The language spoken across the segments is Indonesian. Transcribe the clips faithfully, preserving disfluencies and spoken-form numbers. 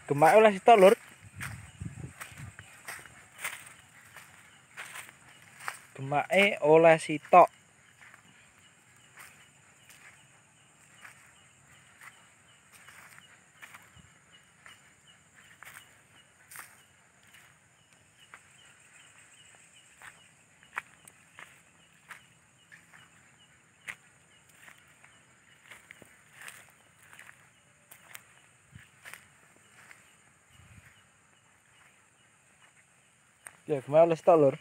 Gemak oleh sitok, Lur. Gemake oleh sitok. Ya, gemak oleh sitok, Lur.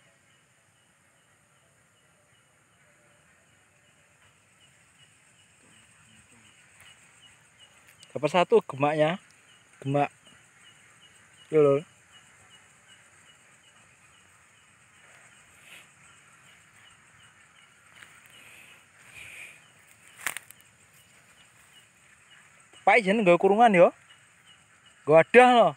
Dapat satu gemaknya. Gemak. Yo, Lur. Pak jen nggo kurungan yo. Nggo wadah loh.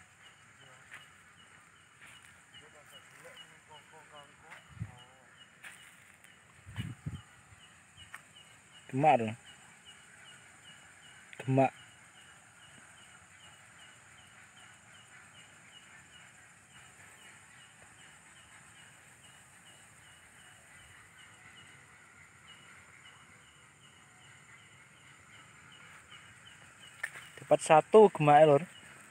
Gemak loh. Gemak. Dapat satu gemak, Lur.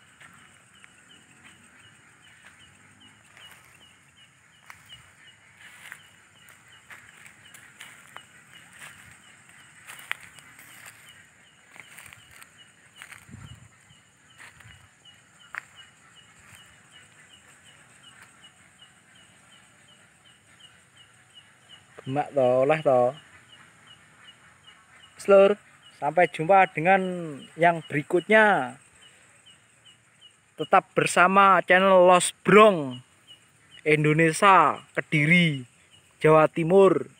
Gemak toh, oleh toh. Lur, sampai jumpa dengan yang berikutnya. Tetap bersama channel Los Brong Indonesia, Kediri, Jawa Timur.